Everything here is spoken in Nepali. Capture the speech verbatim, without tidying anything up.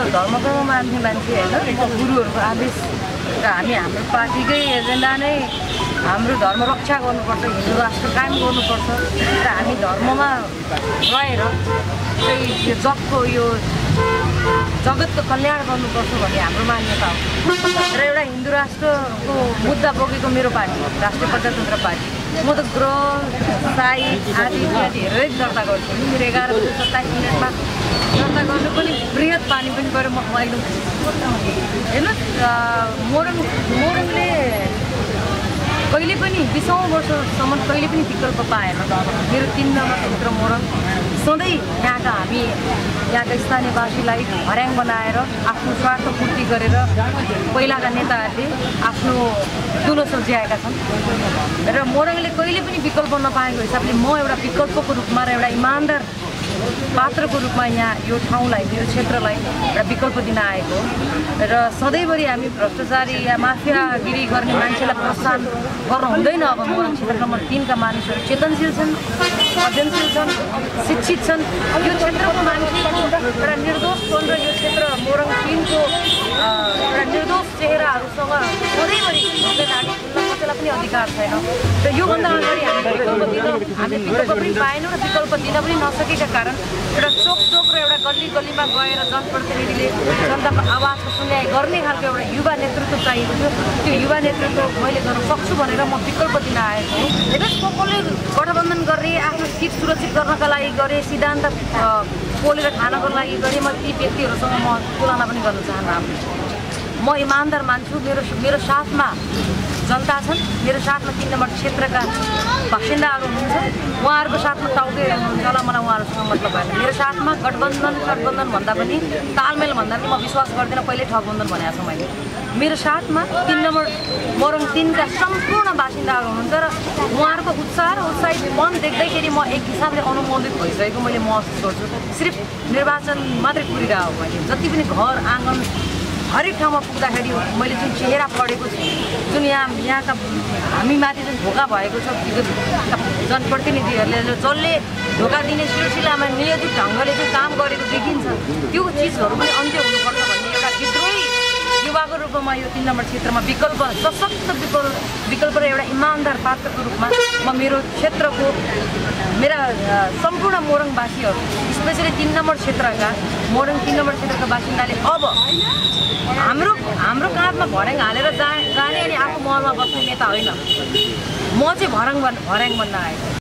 धर्मको मान्ने मान्छे होइन, गुरुहरूको आदेश र हामी हाम्रो पार्टीकै एजेन्डा नै हाम्रो धर्म रक्षा गर्नुपर्छ, हिन्दू राष्ट्र कायम गर्नुपर्छ र हामी धर्ममा रहेर चाहिँ यो जगको यो जगतको कल्याण गर्नुपर्छ भन्ने हाम्रो मान्यता हो र एउटा हिन्दू राष्ट्रको मुद्दा बोकेको मेरो पार्टी राष्ट्रिय प्रजातन्त्र पार्टी। म त ग्रह साइज आदि इत्यादि हेरेरै दर्ता गर्छु। मेरो एघार बजी सत्ताइस मिनटमा दर्ता गर्नु पनि बृहत पानी पनि गएर म खुवाइनु हेर्नुहोस्। मोरङ मोरङले कहिले पनि बिसौँ वर्षसम्म कहिले पनि विकल्प पाएन। मेरो तिन नम्बर क्षेत्र मोरङ सधैँ यहाँका हामी यहाँका स्थानीयवासीलाई हर्याङ बनाएर आफ्नो स्वार्थ पूर्ति गरेर पहिलाका नेताहरूले आफ्नो दुलो सज्याएका छन् र मोरङले कहिले पनि विकल्प नपाएको हिसाबले म एउटा विकल्पको रूपमा र एउटा इमान्दार पात्रको रूपमा यहाँ यो ठाउँलाई यो क्षेत्रलाई एउटा विकल्प दिन आएको र सधैँभरि हामी भ्रष्टाचारी या माफियागिरी गर्ने मान्छेलाई प्रोत्साहन गर्नु हुँदैन। अब मोरङ क्षेत्र नम्बर तिनका मानिसहरू चेतनशील छन्, अध्ययनशील छन्, शिक्षित छन्। यो क्षेत्रको मान्छेको एउटा निर्दोषपन र यो क्षेत्र मोरङ तिनको एउटा निर्दोष चेहराहरूसँग सधैँभरि ढोकाघाटी खुल्न कसैलाई पनि अधिकार छैन र योभन्दा अगाडि हामी विकल्प दिन हामी विकल्प पनि पाएनौँ र विकल्प दिन पनि नसकेका कारण एउटा चोक चोक र एउटा गल्ली गल्लीमा गएर जनप्रतिनिधिले जनताको आवाजको सुन्याइ गर्ने खालको एउटा युवा नेतृत्व चाहिएको थियो। त्यो युवा नेतृत्व मैले गर्न सक्छु भनेर म विकल्प दिन आएको हो। हेर्नुहोस्, को कसले गठबन्धन गर्ने, आफ्नो सिट सुरक्षित गर्नका लागि गरे, सिद्धान्त पोलेर खानको लागि गरे, म ती व्यक्तिहरूसँग म तुलना पनि गर्न चाहन्न। म इमान्दार मान्छु। मेरो मेरो साथमा जनता छन्, मेरो साथमा तिन नम्बर क्षेत्रका बासिन्दाहरू हुनुहुन्छ, उहाँहरूको साथमा टाउके हुनुहुन्छ होला, मलाई उहाँहरूसँग मतलब भएन। मेरो साथमा गठबन्धन गठबन्धन भन्दा पनि तालमेल भन्दा पनि म विश्वास गर्दिनँ, पहिल्यै ठगबन्धन भनेको छु मैले। मेरो साथमा तिन नम्बर मोरङ तिनका सम्पूर्ण बासिन्दाहरू हुनुहुन्छ र उहाँहरूको उत्साह र उत्साहित मन देख्दैखेरि म एक हिसाबले अनुमोदित भइसकेको मैले महसुस गर्छु। सिर्फ निर्वाचन मात्रै पुगिरहेको हो मैले, जति पनि घर आँगन हरेक ठाउँमा पुग्दाखेरि मैले जुन चेहरा पढेको छु, जुन यहाँ यहाँका हामीमाथि जुन धोका भएको छ जनप्रतिनिधिहरूले जसले धोका दिने सिलसिलामा नियोजित ढङ्गले चाहिँ काम गरेको देखिन्छ, त्यो चिजहरू पनि अन्त्य हुनुपर्छ भन्ने एउटा विद्रोही युवाको रूपमा यो तिन नम्बर क्षेत्रमा विकल्प सशक्त विकल्प विकल्प र एउटा इमान्दार पात्रको रूपमा म मेरो क्षेत्रको मेरा सम्पूर्ण मोरङवासीहरू स्पेसली तिन नम्बर क्षेत्रका मोरङ तिन नम्बर क्षेत्रका बासिन्दाले अब हाम्रो हाम्रो काँधमा भर्याङ हालेर जा जाने अनि आफू महलमा बस्ने नेता होइन, म चाहिँ भर्याङ भर्याङ बन्न आएको।